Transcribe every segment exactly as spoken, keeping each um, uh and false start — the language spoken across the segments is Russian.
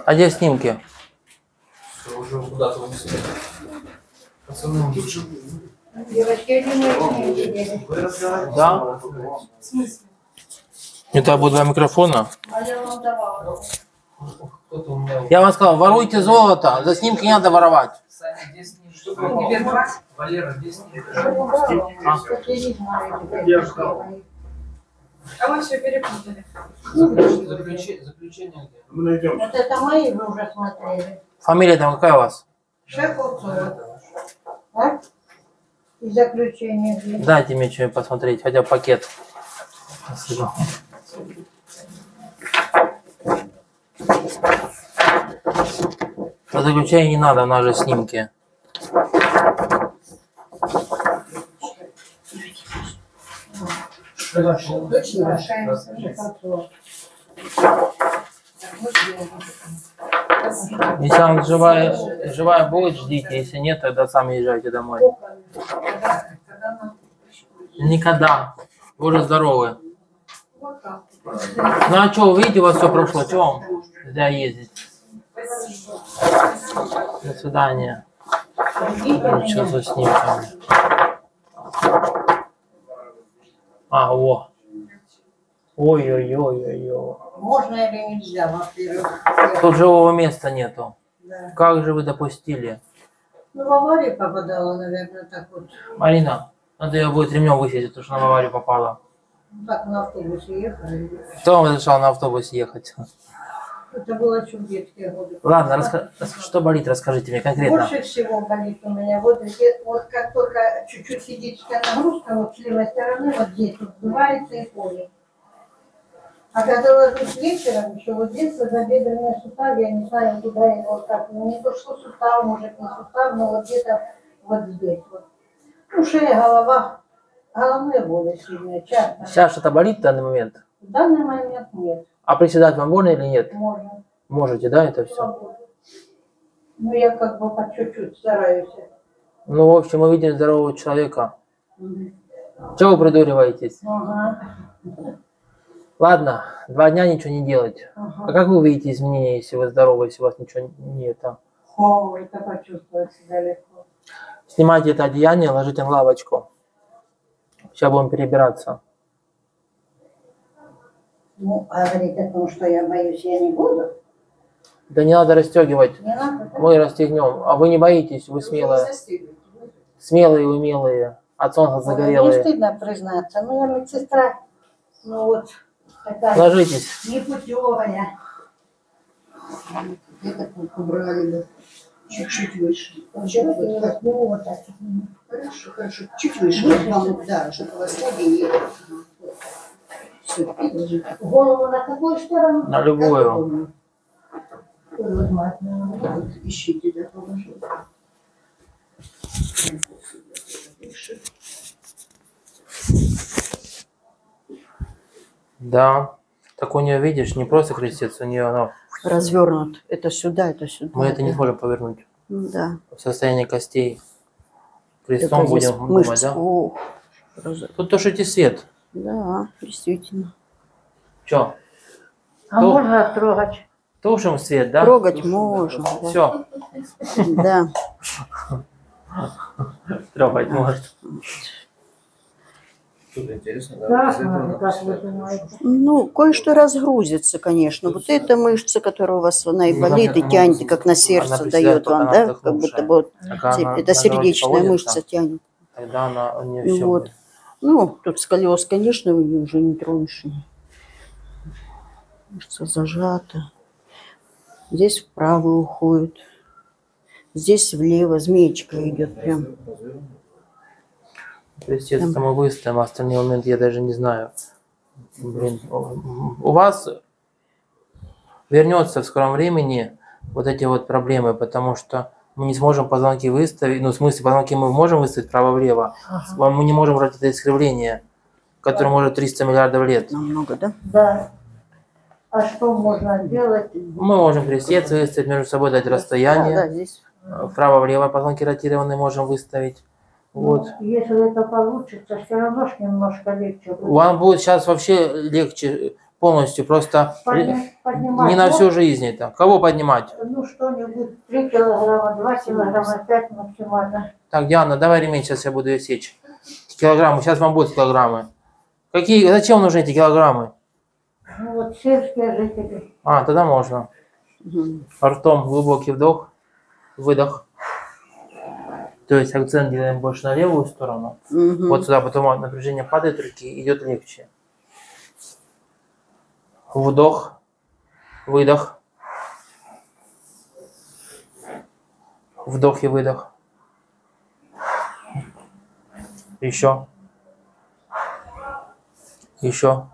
А где снимки? Все, уже куда-то унесли. Пацаны, тут же... Девочки, я не видели. Да? В смысле? Это будет два микрофона. А я вам давала. Кто-то у меня... Я вам сказал, воруйте золото, за снимки не надо воровать. Саня, где снимки? Что было? Валера, где снимки? А мы все перепутали. Заключение, заключение где? Мы найдем. Вот это мои вы уже смотрели. Фамилия там какая у вас? Шефовцова. А? И заключение где? Дайте мне что-нибудь посмотреть, хотя бы пакет. Спасибо. За заключение не надо, у нас же снимки. Точно? Шефовцова. Если вам живая, живая будет, ждите. Если нет, тогда сами езжайте домой. Никогда. Вы уже здоровы. Ну а что, видите, у вас все прошло. Чего вам нельзя ездить? До свидания. Что за снимками? А, о. Ой-ой-ой-ой-ой. Можно или нельзя, во-первых? Тут живого места нету. Да. Как же вы допустили? Ну, в аварию попадала, наверное, так вот. Марина, надо ее будет ремнем высидеть, потому что она в аварию попала. Так на автобусе ехали. Кто вам разрешал на автобусе ехать? Это было еще в детские годы. Ладно, раска... что болит, расскажите мне конкретно. Больше всего болит у меня, вот, где, вот как только чуть-чуть физическая нагрузка, вот с левой стороны, вот здесь вот сдувается и колет. А когда ложусь вечером, еще вот здесь тазобедренный сустав, я не знаю, куда его, как, ну не то что сустав, может не сустав, но вот где-то вот здесь вот. Ну, шея, голова, головные боли сильные, часто. Сейчас что-то болит в данный момент? В данный момент нет. А приседать вам больно или нет? Можно. Можете, да, это все? Свободно. Ну, я как бы по чуть-чуть стараюсь. Ну, в общем, мы видим здорового человека. Угу. Чего вы придуриваетесь? Ага. Ладно, два дня ничего не делать. Ага. А как вы увидите изменения, если вы здоровы, если у вас ничего нет? А? О, это почувствовать себя легко. Снимайте это одеяние, ложите на лавочку. Сейчас будем перебираться. Ну, а говорить о том, что я боюсь, я не буду. Да не надо расстегивать. Не надо, да? Мы расстегнем. А вы не боитесь, вы смелые. Смелые, умелые. От солнца Мне загорелые. стыдно признаться. Ну, я медсестра, ну вот, такая Ложитесь. непутевая. Это убрали бы чуть-чуть выше. Чуть выше. Ну, вот так. Хорошо, хорошо. Чуть выше. Вам, да, чтобы у вас ноги не... Все, ложите. Голову на какую сторону? На любую. Вот, ищите, да, положу. Да. Так у нее, видишь, не просто крестец, у нее оно... Развернут. Это сюда, это сюда. Мы это не сможем повернуть. Да. В состоянии костей. Крестом Это здесь будем думать, мышцы. да? О, раз- Тут тушите свет. Да, действительно. Че? А То- можно трогать? Тушим свет, да? Трогать можно. Да. Все. Да. Трогать может. Тут интересно, да? Да, Действительно, как вы думаете? Ну, кое-что разгрузится, конечно. Вот эта мышца, которая у вас, она и Ну, болит, и она- тянет, как на сердце она дает приседает, вам, пока да? она Как будто вздохнувшая. бы вот Пока те- она это на сердечная поводится, мышца тянет. Тогда она, у нее И все вот. Ну, тут сколиоз, конечно, вы уже не тронешь. Мышца зажата. Здесь вправо уходит. Здесь влево змеечка идет прям. Крестец это мы выставим, а остальные моменты я даже не знаю. Блин, у вас вернется в скором времени вот эти вот проблемы, потому что мы не сможем позвонки выставить, ну в смысле позвонки мы можем выставить право-влево, Ага. мы не можем брать это искривление, которое может триста миллиардов лет. Намного, да? Да. А что можно делать? Мы можем крестец выставить, между собой дать Да, да, расстояние, здесь. вправо-влево позвонки ротированные можем выставить. Вот. Ну, если это получится, все равно ж немножко легче будет. Вам будет сейчас вообще легче, полностью, просто Подня- поднимать. не на вот, всю жизнь это. Кого поднимать? Ну, что-нибудь, три килограмма, два килограмма, пять максимально. Так, Диана, давай ремень, сейчас я буду ее сечь. Килограммы, сейчас вам будут килограммы. Какие, зачем нужны эти килограммы? Ну, вот сельские жители. А, тогда можно. Мгм. Ртом глубокий вдох, выдох. То есть акцент делаем больше на левую сторону. Мгм. Вот сюда, потом напряжение падает руки, идет легче. Вдох, выдох. Вдох и выдох. Еще. Еще.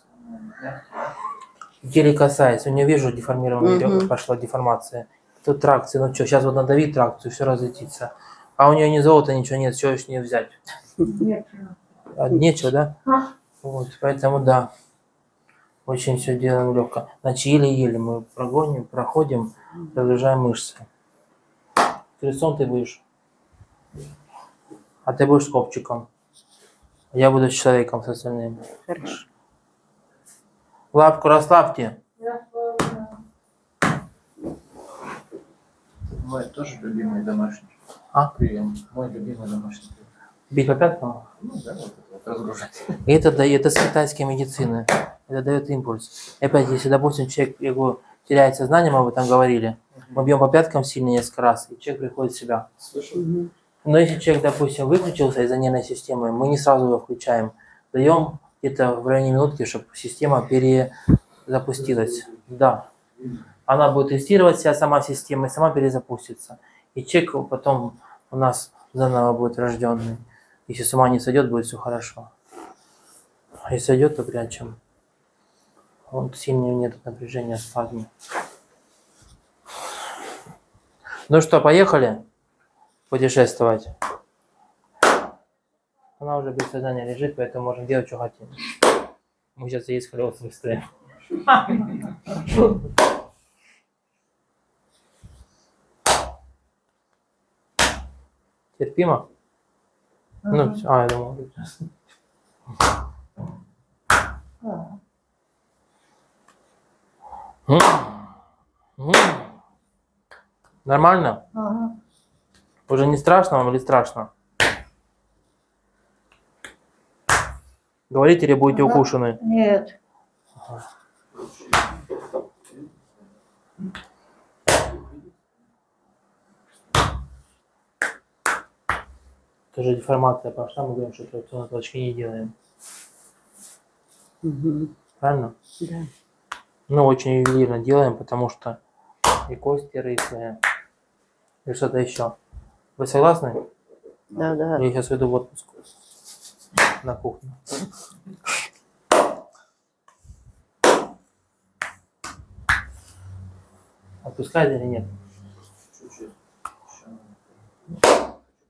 Еле касается. У нее, вижу, деформированная Мгм. ребра, пошла деформация. Тут тракция. Ну что, сейчас вот надавить тракцию, все разлетится. А у нее ни золота, ничего нет, что с нее взять? Нет. А, нечего, да? А? Вот, поэтому да. Очень все делаем легко. Значит, еле-еле мы прогоним, проходим, разгружаем мышцы. Крестом ты будешь. А ты будешь с копчиком. Я буду с человеком, с остальным. Хорошо. Лапку расслабьте. Я славлю. Мой тоже любимый домашний А? прием. Мой любимый домашний прием. Бить по пяткам? Ну да, вот это вот разгружать. И это дает, это с китайской медицины. Это дает импульс. И опять, если, допустим, человек его теряет сознание, мы об этом говорили, мы бьем по пяткам сильно несколько раз, и человек приходит в себя. Слышал? Мгм. Но если человек, допустим, выключился из-за нервной системы, мы не сразу его включаем. Даем где-то в районе минутки, чтобы система перезапустилась. Да. Она будет тестировать себя, сама система, и сама перезапустится. И человек потом у нас заново будет рожденный. Если с ума не сойдет, будет все хорошо. А если сойдет, то прячем. Вот сильнее нет напряжения, спазма. Ну что, поехали путешествовать? Она уже без сознания лежит, поэтому можем делать, что хотим. Мы сейчас ей сколиоз выставим. Терпимо? Ну, всё. А, я думал. А. М. М. Нормально? Ага. Уже не страшно вам или страшно? Говорите или будете Ага. укушены? Нет. Тоже деформация пошла, мы говорим, что тракционные толчки не делаем. Мгм. Правильно? Да. Ну, очень ювелирно делаем, потому что и кости рыхлые, и что-то еще. Вы согласны? Да, да. Я сейчас уйду в отпуск на кухню. Отпускать или нет? Чуть-чуть. Еще.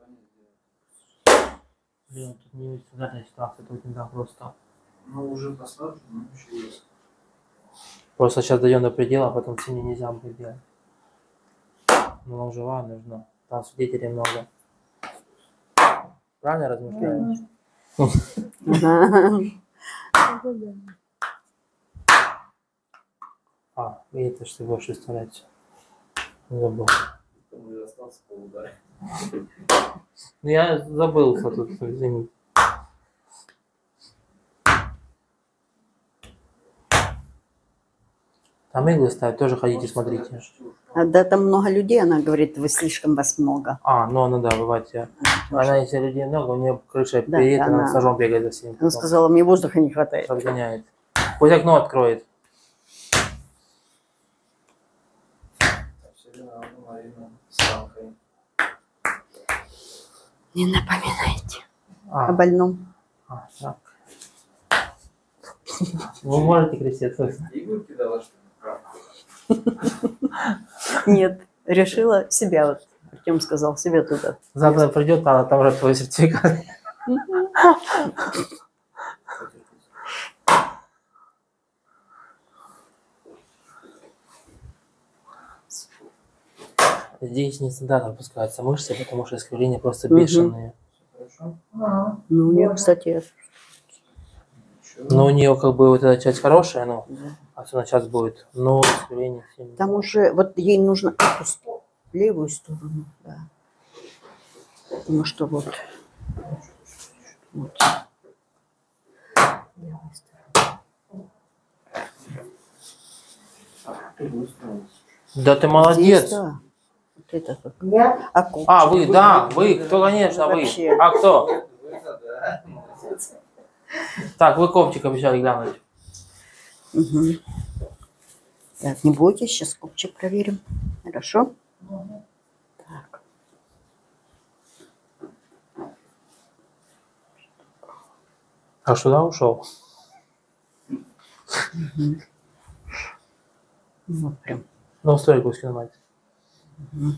Блин, тут не стандартная ситуация, тут не так просто. Ну, уже послабже, но еще есть. Просто сейчас дойдем до предела, а потом семье нельзя будет делать. Но нам жива нужна. Там свидетелей много. Правильно размышляешь? Ага. А, и это что ты будешь выставлять? Забыл. Там уже остался полудара. Ну я забылся тут, извини. Там иглы ставят, тоже ходите, смотрите. А, да, там много людей, она говорит, вы слишком вас много. А, ну она да, бывает. я- Она, если людей много, у нее крыша Да, переедет, она она- с ножом бегает за всеми. Она потом сказала, мне воздуха не хватает. разгоняет. Пусть окно откроет. Все равно Марина с рамкой. Не напоминайте о А, больном. а, так. Вы можете креститься. Игорь кидала, что ли? Нет, решила себя, вот Артем сказал, себе туда. Завтра придет, а там уже твой сертификат. Здесь не стандартно опускаются мышцы, потому что искривления просто Мгм. бешеные. Хорошо? Ага. Ну, я, кстати, Еще. Но у нее как бы вот эта часть хорошая, но Да. особенно сейчас будет. Но, к сожалению, сильно. Там уже, вот ей нужно эту левую сторону, да. Потому что вот, вот. Левая сторона. Да ты молодец. Здесь, да. Вот это вот. Я А, копчик? А, вы, да, вы, кто, конечно, вы. Вообще. А кто? Так, вы копчик обещали глянуть. Угу. Так, не бойтесь, сейчас копчик проверим. Хорошо? Так. А сюда ушел? Угу. Вот прям. Ну, стойку снимать. Угу.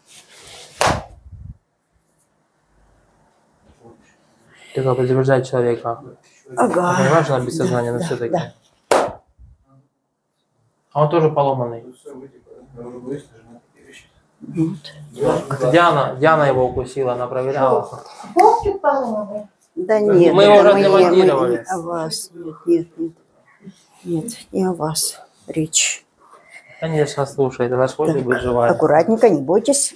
Ты как бы загружать человека. Ага. Понимаешь, она без Да, сознания, но да, все-таки. да. А он тоже поломанный. Вот. Это Диана, Диана его укусила, она проверяла. копчик поломанный. Да нет, Мы это его уже мы, отремонтировали. мы не о вас. Нет, нет, нет. Нет, не о вас речь. Конечно, слушай, это ваш хочет быть живая. Аккуратненько, не бойтесь.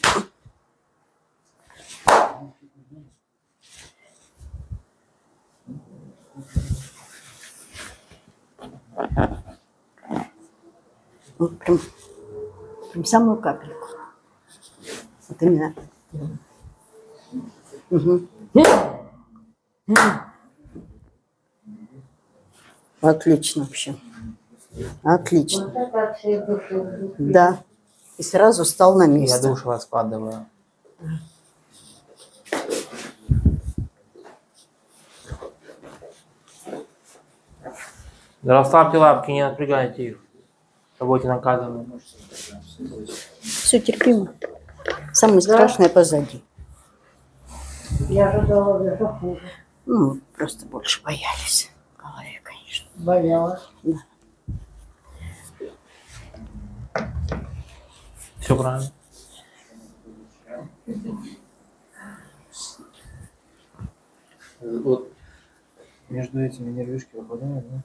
Вот прям, прям самую капельку. Вот именно. Угу. Отлично вообще. Отлично. Вот это от всей души. Да. И сразу стал на Я место. душу раскладываю. Да расслабьте лапки, не напрягайте их. Что будете наказаны. Все терпимо. Самое страшное позади. Я ожидала даже хуже. Ну, просто больше боялись. В голове, конечно. Боялась. Все правильно. Вот между этими нервишки выпадают, да?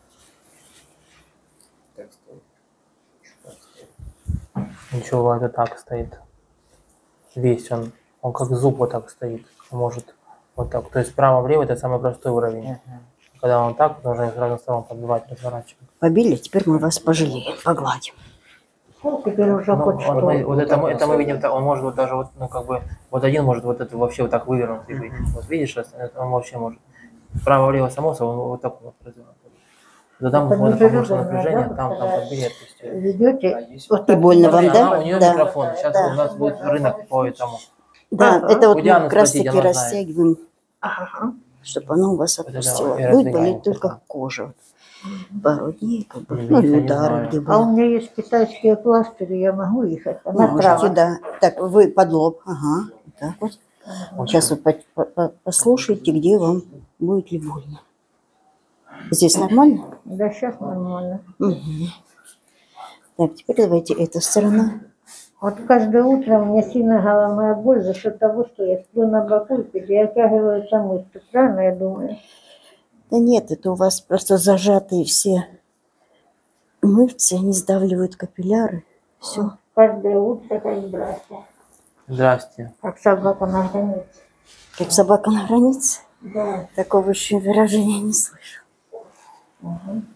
Так стоит. Так стоит. Ничего, бывает, вот так стоит. Весь он, он как зуб вот так стоит. Может вот так. То есть право-влево это самый простой уровень. Ага. Когда он так, нужно с разных сторон подбивать, разворачивать. Побили, теперь мы вас пожалеем, погладим. Ну, теперь уже Ну, хоть вот, что. мы- вот это, мы, это мы особенно. видим, так, он может вот даже вот, ну как бы, вот один может вот это вообще вот так вывернутый быть. Вот видишь, это он вообще может. Право-влево само собой, он вот так вот развернут. Да там Это можно не побольше железная, напряжения, да, там, там когда подбили, отпустили. А Ведете, есть вот И больно вам, Смотри, да? она- у нее Да. микрофон, сейчас Да. у нас будет рынок по этому. Да, Ага. это вот У мы Дианы как раз спросите, таки она знает. растягиваем, ага. чтобы оно у вас Вот это отпустило. и Будет раздвигаем болеть только потом. кожа. Пару дней, как бы, Или ну, я и не удары, знаю. где А у было. меня есть китайские пластыри, я могу их это Можете, направо. да. Так, вы под лоб. Ага, вот так вот. Сейчас вы по- по- по- послушайте, где вам будет ли больно. Здесь нормально? Да, сейчас нормально. Мгм. Так, теперь давайте эта сторона. Вот каждое утро у меня сильная головная боль за счет того, что я сплю на боку и перетягиваются мышцы. Правильно я думаю? Да нет, это у вас просто зажатые все мышцы, они сдавливают капилляры. Все. Каждое утро как здрасте. Здрасте. Как собака на границе. Как собака на границе. Да. Такого еще выражения не слышу. Мгм.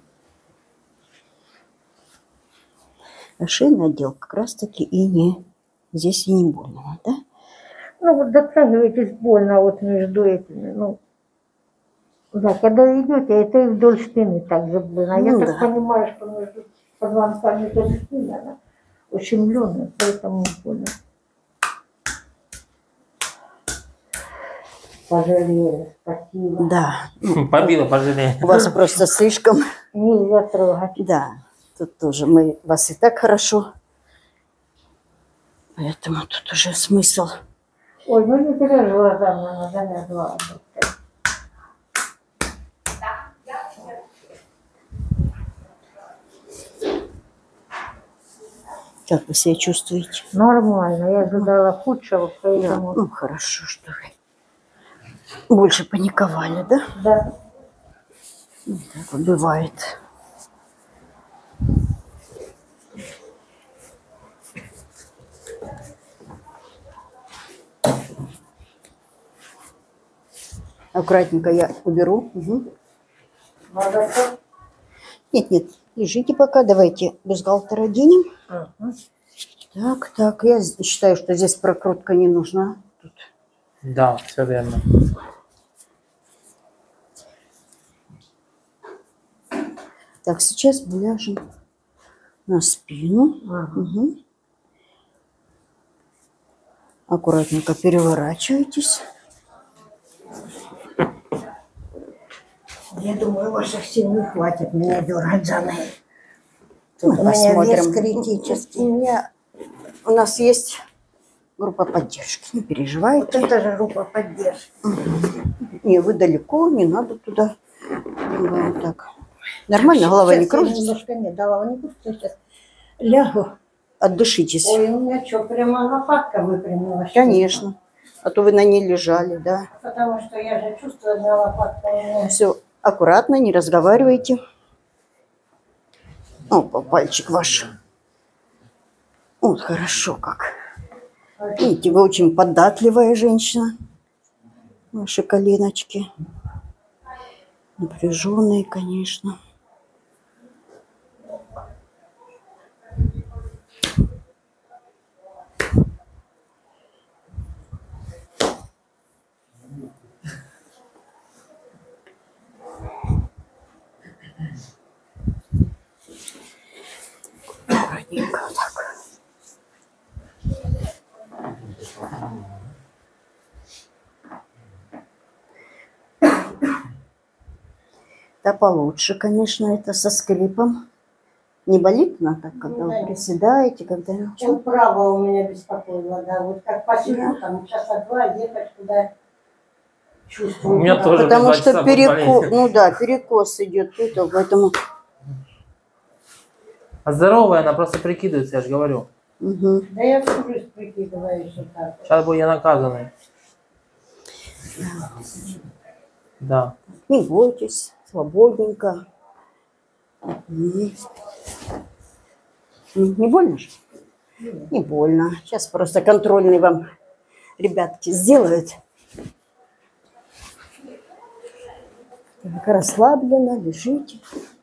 А шейный отдел как раз таки и не... Здесь и не больно, да? Ну вот дотрагиваетесь больно вот между этими, ну. Да, когда идете, это и вдоль спины также больно. А я Ну так да. понимаю, что между позвонками вдоль спины она ущемленная, поэтому больно. Пожалела, спасибо. Да. Ну, Побила, пожалей. у вас просто слишком... Нельзя трогать. Да, тут тоже мы вас и так хорошо. Поэтому тут уже смысл. Ой, ну не трешь глазами, она замерзла. Как вы себя чувствуете? Нормально, я ожидала худшего, Да, поэтому... ну хорошо, что вы больше паниковали, да? Да. Вот так вот бывает. Аккуратненько я уберу. Угу. Нет, нет, лежите пока. Давайте бюстгальтер оденем. Ага. Так, так, я считаю, что здесь прокрутка не нужна. Тут. Да, все верно. Так, сейчас мы ляжем на спину. Ага. Угу. Аккуратненько переворачивайтесь. Я думаю, ваших сил не хватит меня дергать за ноги. Мы У меня вес посмотрим. критический. У меня, у нас есть группа поддержки. Не Вот переживайте. это же группа поддержки. Не, вы далеко, не надо туда. Вот так. Нормально, голова не Сейчас я кружится? немножко нет, голова не кружится. Сейчас лягу. Отдышитесь. Ой, у меня что, прямо лопатка выпрямилась? Конечно. А то вы на ней лежали, да. Потому что я же чувствую, одна лопатка у меня. Все, аккуратно, не разговаривайте. Опа, пальчик ваш. Вот хорошо как. Видите, вы очень податливая женщина. Ваши коленочки. Напряженные, конечно. Аккуратненько вот так. Да получше, конечно, это со скрипом. Не болит она так, когда Ну, да. вы приседаете, когда ничего? Вот право у меня беспокоило, да. Вот как посижу, там часа два ехать туда чувствую. У меня право. тоже. Потому два что часа будет перекос, болеть. ну да, перекос идет, это, поэтому. А здоровая, она просто прикидывается, я же говорю. Угу. Да я всю жизнь прикидываюсь вот так. Сейчас буду я наказанный. Да. Не бойтесь, свободненько. Мгм. Не больно же? Не больно. Сейчас просто контрольный вам ребятки сделают. Так, расслабленно, лежите.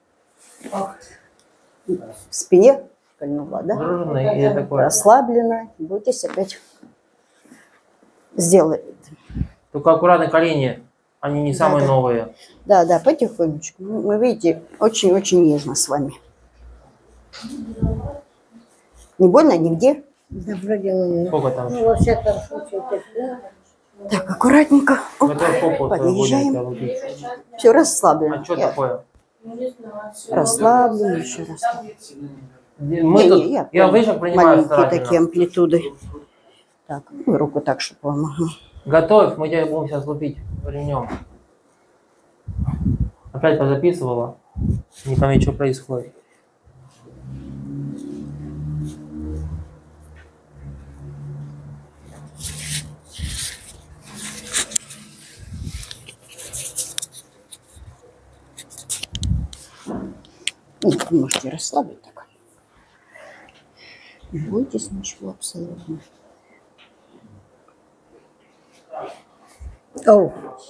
В спине кольнула, да? Дружный и такой. Расслабленно. Не бойтесь, опять сделает. Только аккуратно колени. Они не самые Да-да. новые. Да, да, потихонечку. Ну, вы видите, очень-очень нежно с вами. Не больно нигде? Да, вроде у Сколько там? Ну, во всяком случае, так, да. Так, аккуратненько. Оп, Готовь попу свою подъезжаем. будем лупить. Все расслаблено. А что Я такое? расслаблена еще раз. Мы Не, тут, не, я я прям выше принимаю маленькие старательно. такие амплитуды. Так, ну, руку так, чтобы вам. Ага. Готовь, мы тебя будем сейчас лупить ремнем. Опять позаписывала. Не пойми, что происходит. Нет, вы можете расслабить так. Не бойтесь ничего абсолютно. Оу.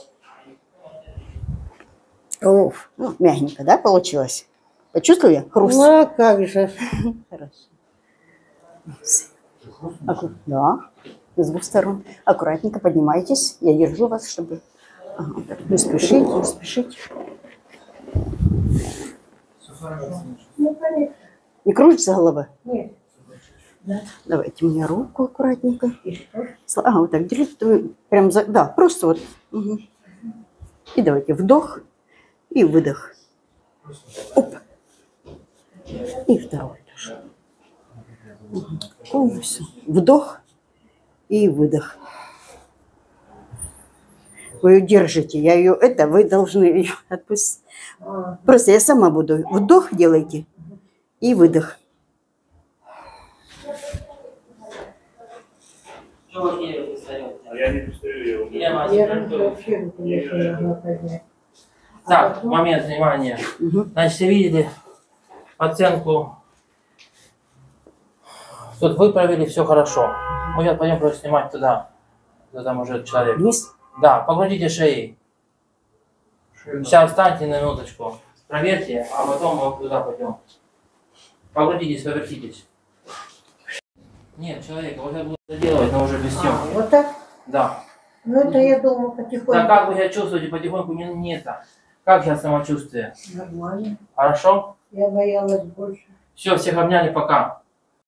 Оу. Ну, мягенько, да, получилось? Почувствовали хруст? Ну, а как же. Хорошо. Аку- Да, с двух сторон. Аккуратненько поднимайтесь. Я держу вас, чтобы... Ага, так, не спешите, не спешите. Ну, конечно. Не кружится голова? Нет. Давайте мне руку аккуратненько. И что? Сла- А, вот так держите. Вы прям за... Да, просто вот. Угу. И давайте вдох и выдох. Оп. И второй тоже. Угу. Полностью. Вдох и выдох. Вы ее держите. Я ее... Это вы должны ее отпустить. А, Просто я сама буду. Вдох делайте и выдох. А я не пристаю, я его я вообще руку не могла поднять. Так, потом- момент внимания. Угу. Значит, вы видели оценку. Тут вы провели все хорошо. Мы сейчас пойдем просто снимать туда. Где там уже человек. Вниз. Да, покрутите шеи. Шею надо. Сейчас встаньте на минуточку. Проверьте, а потом мы туда пойдем. Покрутитесь, повертитесь. Нет, человека, вот это будет доделывать, но уже без А, съемки. вот так? Да. Ну это я думаю потихоньку. Так как вы себя чувствуете потихоньку, не, не это. Как сейчас самочувствие? Нормально. Хорошо? Я боялась больше. Все, всех обняли, пока.